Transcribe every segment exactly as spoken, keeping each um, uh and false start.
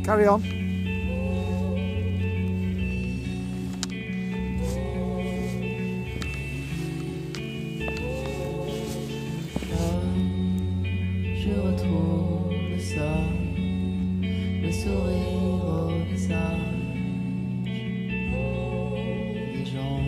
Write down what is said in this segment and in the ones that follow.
Carry on. Je retrouve ça, le sourire au visage des gens.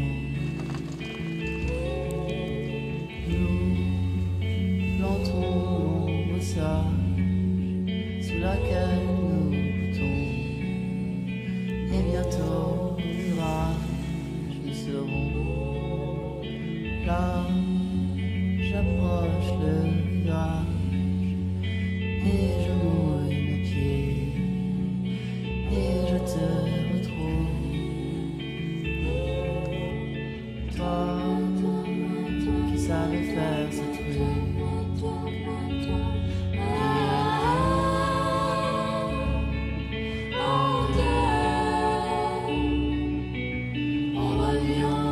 Nous plantons nos sages sous laquelle nous goûtons, et bientôt l'orage nous serons là. J'approche le rivage et je mouille mes pieds et je te retrouve. Toi qui savais faire ce truc. On revient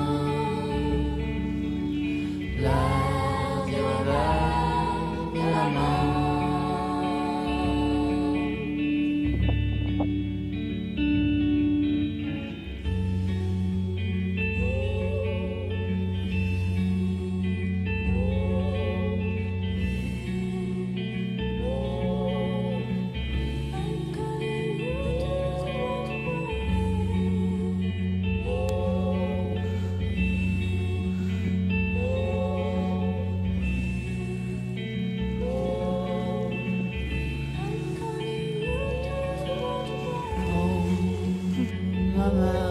l'air du revers de la main. Mama.